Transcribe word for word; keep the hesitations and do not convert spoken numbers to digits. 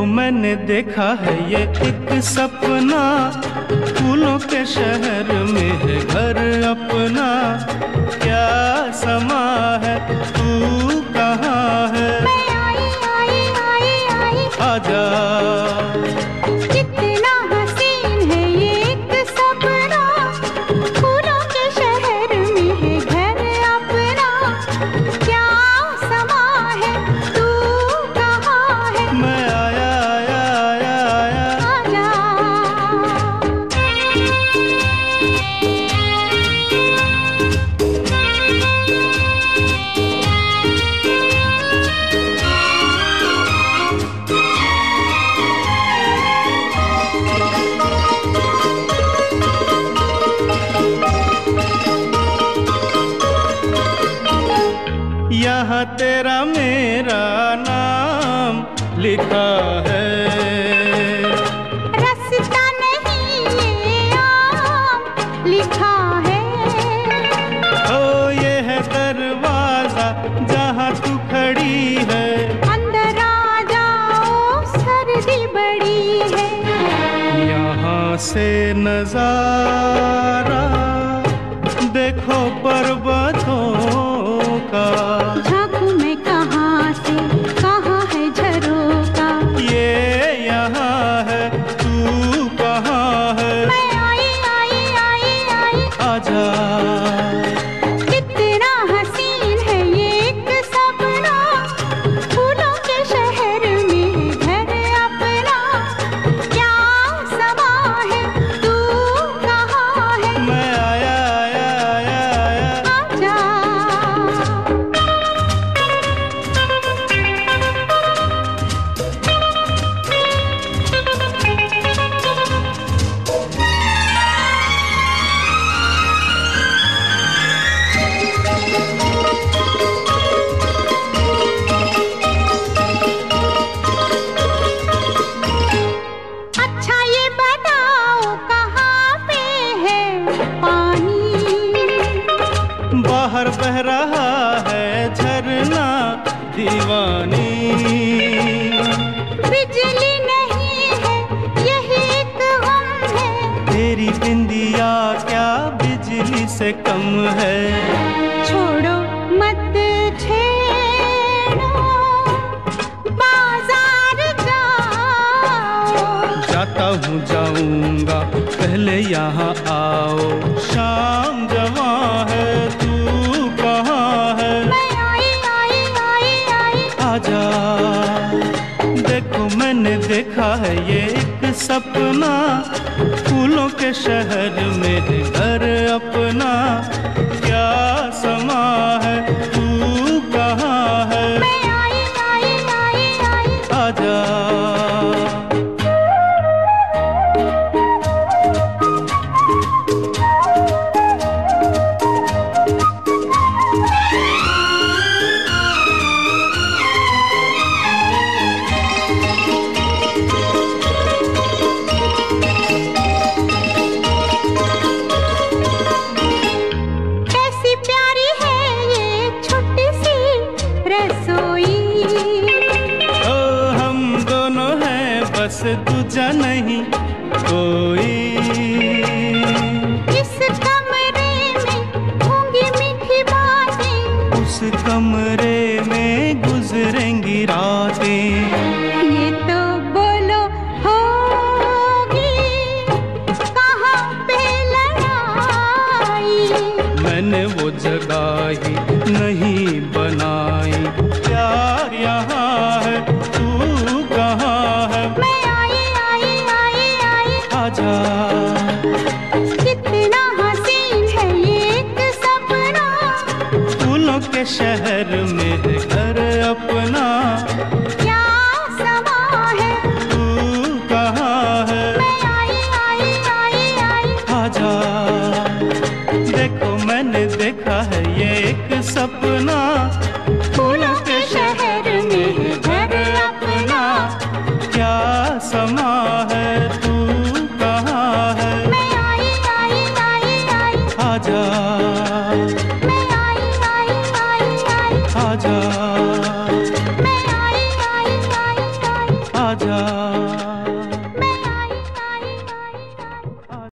मैंने देखा है ये एक सपना, फूलों के शहर में है घर अपना। क्या समा है, तू कहाँ है? मैं आई आई आई आई आजा। कितना हसीन है ये एक सपना, फूलों के शहर में है घर अपना। क्या समा है, तू कहाँ है? मैं आया आया आया आया। आजा। यहाँ तेरा मेरा नाम लिखा है। रास्ता नहीं ये आम लिखा है। ओ ये है दरवाजा जहाँ तू खड़ी है। अंदर आ जाओ, सर्दी बड़ी है। यहाँ से नजारा देखो पर्वतों का। झांकू मैं कहाँ से, कहाँ है झरोका? ये यहाँ है, तू कहाँ है? मैं आई आई आई आई आजा। कितना हसीन है ये एक सपना, फूलों के शहर में घर अपना। क्या समा है, तू कहाँ है? मैं आया आया आया आया। आजा। अच्छा ये बताओ कहाँ पे है पानी? बाहर बह रहा है झरना दीवानी। बिजली नहीं है, यही एक गम है। तेरी बिंदिया क्या बिजली से कम है? छोड़ो मत छेड़ो, बाजार जाओ। जाता हूँ जाऊंगा, पहले यहाँ आओ। शाम जवां है, तू कहाँ है? मैं आई आई आई आई आजा। देखो मैंने देखा है ये एक सपना, फूलों के शहर में है घर अपना। क्या समा है, तू कहाँ है? मैं आई आई आई आई आजा। कैसी प्यारी है ये छोटी सी रसोई। ओ हम दोनों हैं बस, दूजा नहीं कोई। इस कमरे में होंगी मीठी बातें। उस कमरे में गुजरेंगी रातें। ये तो बोलो होगी कहाँ पे लड़ाई? मैंने वो जगह ही नहीं बनाई। प्यार यहाँ है, तू कहाँ है? मैं आई आई आई आई आजा। कितना हसीन है ये एक सपना, फूलों के शहर में है घर अपना। क्या समा है, तू कहाँ है? मैं आई आई आई आई आजा। देखो मैंने देखा है ये एक सपना, फूलों के शहर में है घर अपना। क्या समा है,